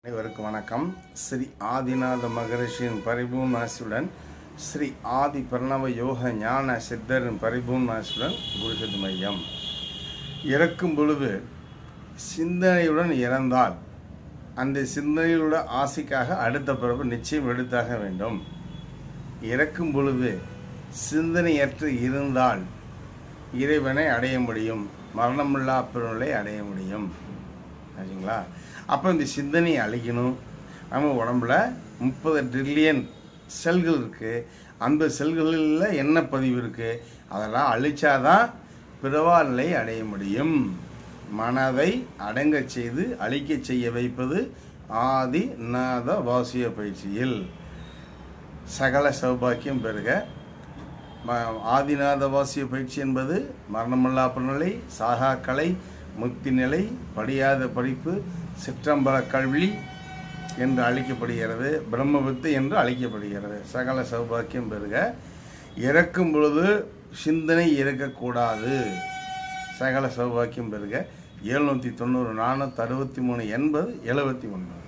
அனைவருக்கும் வணக்கம். ஸ்ரீ ஆதிநாத மகரிஷியின் பரிபூர்ண ஆசியுடன், ஸ்ரீ ஆதி பிரணவ யோக ஞான சித்தரின் பரிபூர்ண ஆசியுடன் குருஷதி மையம். இறக்கும் பொழுது சிந்தனையுடன் இறந்தால் அந்த சிந்தனையுள்ள ஆசைக்காக அடுத்த பிறப்பு நிச்சயம் எடுத்தாக வேண்டும். இறக்கும் பொழுது சிந்தனையற்று இருந்தால் இறைவனை அடைய முடியும், மரணமில்லா பெருநிலை அடைய முடியும். சரிங்களா? அப்போ இந்த சிந்தனையை அழிக்கணும். நம்ம உடம்புல 30 ட்ரில்லியன் செல்கள் இருக்குது. அந்த செல்களில் என்ன பதிவு இருக்குது, அதெல்லாம் அழிச்சாதான் பிறவா நிலை அடைய முடியும். மனதை அடங்க செய்து அழிக்க செய்ய வைப்பது ஆதி நாத வாசிய பயிற்சியில். சகல சௌபாக்கியம் பெறுக. ஆதிநாத வாசிய பயிற்சி என்பது மரணமில்லா பெருநிலை, சாகா கலை, முக்தி நிலை, படியாத படிப்பு, சிற்றம்பல கல்வி என்று அழைக்கப்படுகிறது, பிரம்மவித்து என்று அழைக்கப்படுகிறது. சகல சௌபாக்கியம் பெறுக. இறக்கும் பொழுது சிந்தனை இறக்கக்கூடாது. சகல சௌபாக்கியம் பெறுக. 790 463 80 73.